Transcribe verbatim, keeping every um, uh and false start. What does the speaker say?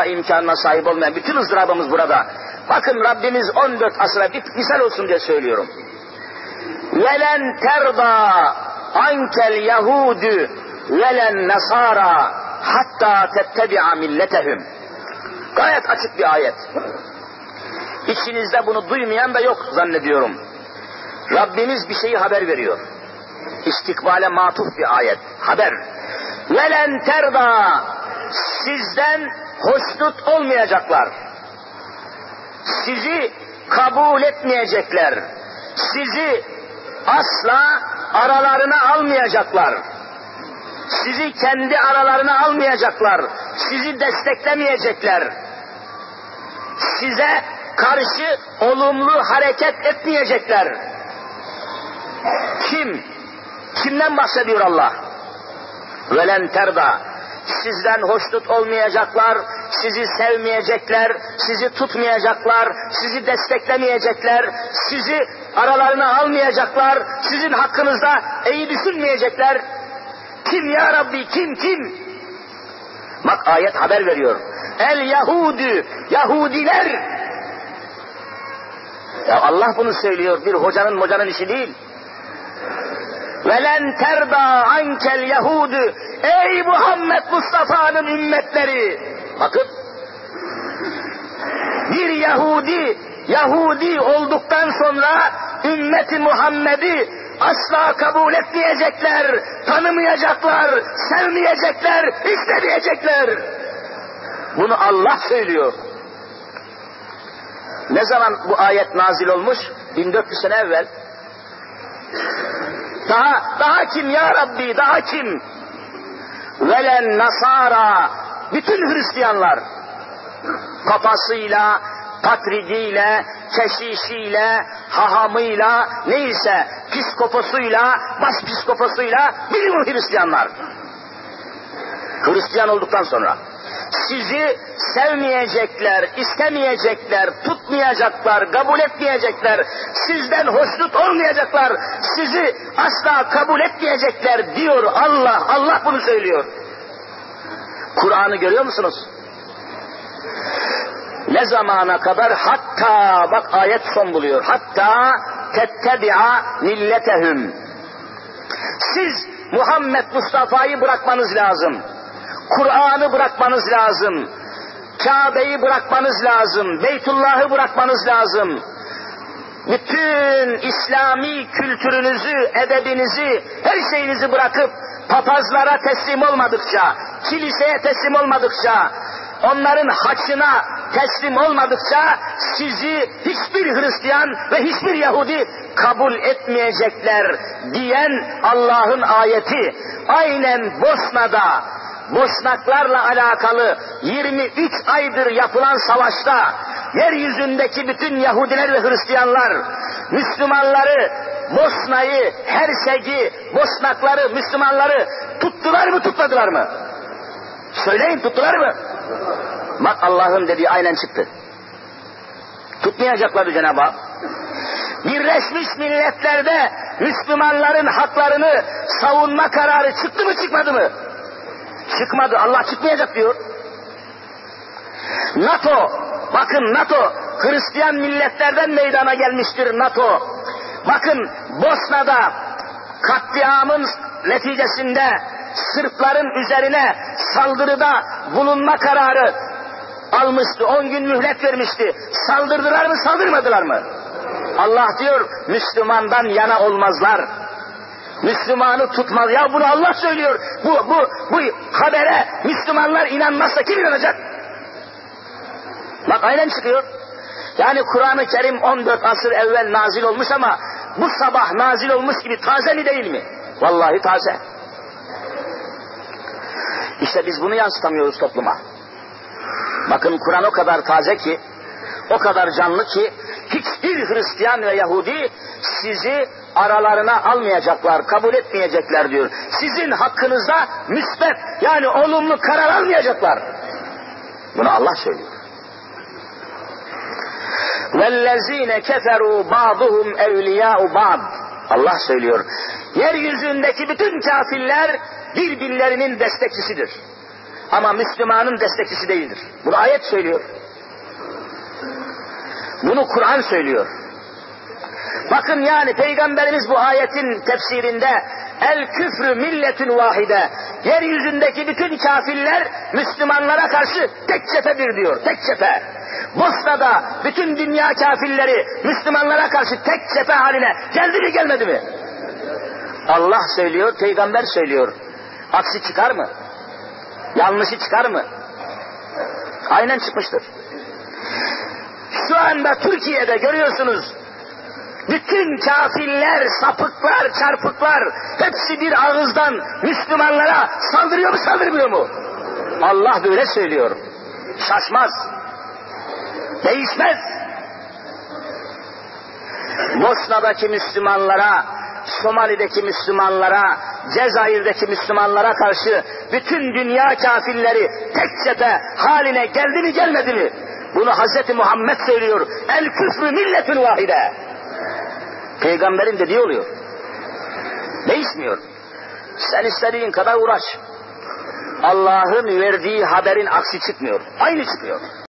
alma imkanına sahip olmayan bütün ızdırabımız burada. Bakın Rabbimiz on dört asıra bir misal olsun diye söylüyorum. وَلَنْ تَرْضَى عَنْكَ الْيَهُودُ وَلَنْ نَصَارَى hatta tettebi'a milletehum. Gayet açık bir ayet. İçinizde bunu duymayan da yok zannediyorum. Rabbimiz bir şeyi haber veriyor. İstikbale matuf bir ayet. Haber. Velen terda, sizden hoşnut olmayacaklar. Sizi kabul etmeyecekler. Sizi asla aralarına almayacaklar. Sizi kendi aralarına almayacaklar. Sizi desteklemeyecekler. Size karşı olumlu hareket etmeyecekler. Kim? Kimden bahsediyor Allah? Velen terda. Sizden hoşnut olmayacaklar, sizi sevmeyecekler, sizi tutmayacaklar, sizi desteklemeyecekler, sizi aralarına almayacaklar, sizin hakkınızda iyi düşünmeyecekler. Kim ya Rabbi, kim kim? Bak ayet haber veriyor. El Yahudi, Yahudiler. Ya Allah bunu söylüyor, bir hocanın hocanın işi değil. Velen terda ankel Yahudu. Ey Muhammed Mustafa'nın ümmetleri. Bakın. Bir Yahudi, Yahudi olduktan sonra ümmeti Muhammed'i asla kabul etmeyecekler, tanımayacaklar, sevmeyecekler, istemeyecekler. Bunu Allah söylüyor. Ne zaman bu ayet nazil olmuş? bin dört yüz sene evvel. Daha, daha kim ya Rabbi, daha kim? Velen nasara, bütün Hristiyanlar, papasıyla, patridiyle, keşişiyle, hahamıyla, neyse, psikoposuyla, başpsikoposuyla, bütün Hristiyanlar. Hristiyan olduktan sonra sizi sevmeyecekler, istemeyecekler, tutmayacaklar, kabul etmeyecekler, sizden hoşnut olmayacaklar, sizi asla kabul etmeyecekler diyor Allah. Allah bunu söylüyor. Kur'an'ı görüyor musunuz? Ne zamana kadar? Hatta, bak ayet son buluyor. Hatta tettebi'a milletehum. Siz Muhammed Mustafa'yı bırakmanız lazım. Kur'an'ı bırakmanız lazım. Kabe'yi bırakmanız lazım. Beytullah'ı bırakmanız lazım. Bütün İslami kültürünüzü, edebinizi, her şeyinizi bırakıp papazlara teslim olmadıkça, kiliseye teslim olmadıkça, onların haçına teslim olmadıkça sizi hiçbir Hristiyan ve hiçbir Yahudi kabul etmeyecekler diyen Allah'ın ayeti aynen Bosna'da Boşnaklarla alakalı yirmi üç aydır yapılan savaşta yeryüzündeki bütün Yahudiler ve Hristiyanlar Müslümanları, Bosna'yı, Hersek'i, Boşnakları, Müslümanları tuttular mı tutmadılar mı? Söyleyin, tuttular mı? Bak Allah'ın dediği aynen çıktı. Tutmayacaklardı Cenab-ı Hak. Birleşmiş Milletler'de Müslümanların haklarını savunma kararı çıktı mı çıkmadı mı? Çıkmadı. Allah çıkmayacak diyor. NATO, bakın NATO, Hristiyan milletlerden meydana gelmiştir NATO. Bakın Bosna'da katliamın neticesinde Sırpların üzerine saldırıda bulunma kararı almıştı. On gün mühlet vermişti. Saldırdılar mı, saldırmadılar mı? Allah diyor, Müslümandan yana olmazlar. Müslümanı tutmaz. Ya bunu Allah söylüyor. Bu, bu, bu habere Müslümanlar inanmazsa kim inanacak? Bak aynen çıkıyor. Yani Kur'an-ı Kerim on dört asır evvel nazil olmuş ama bu sabah nazil olmuş gibi taze mi değil mi? Vallahi taze. İşte biz bunu yansıtamıyoruz topluma. Bakın Kur'an o kadar taze ki, o kadar canlı ki, hiçbir Hristiyan ve Yahudi sizi aralarına almayacaklar, kabul etmeyecekler diyor. Sizin hakkınızda müsbet, yani olumlu karar almayacaklar. Bunu Allah söylüyor. وَالَّذ۪ينَ كَفَرُوا بَعْضُهُمْ اَوْلِيَاءُ بَعْضٍ. Allah söylüyor. Yeryüzündeki bütün kafirler birbirlerinin destekçisidir. ama Müslümanın destekçisi değildir. Bunu ayet söylüyor. Bunu Kur'an söylüyor. Bakın yani Peygamberimiz bu ayetin tefsirinde el küfrü milletün vahide, yeryüzündeki bütün kafirler Müslümanlara karşı tek cephedir diyor, tek cephe. Bosna'da bütün dünya kafirleri Müslümanlara karşı tek cephe haline geldi mi gelmedi mi? Allah söylüyor, Peygamber söylüyor. Aksi çıkar mı? Yanlışı çıkar mı? Aynen çıkmıştır. Şu anda Türkiye'de görüyorsunuz, bütün kafirler, sapıklar, çarpıklar hepsi bir ağızdan Müslümanlara saldırıyor mu saldırmıyor mu? Allah böyle söylüyor. Şaşmaz. Değişmez. Bosna'daki Müslümanlara, Somali'deki Müslümanlara, Cezayir'deki Müslümanlara karşı bütün dünya kafirleri tek cephe haline geldi mi gelmedi mi? Bunu Hazreti Muhammed söylüyor. El küfrü milletün vahide. Peygamberin dediği oluyor. Değişmiyor. Sen istediğin kadar uğraş. Allah'ın verdiği haberin aksi çıkmıyor. Aynı çıkıyor.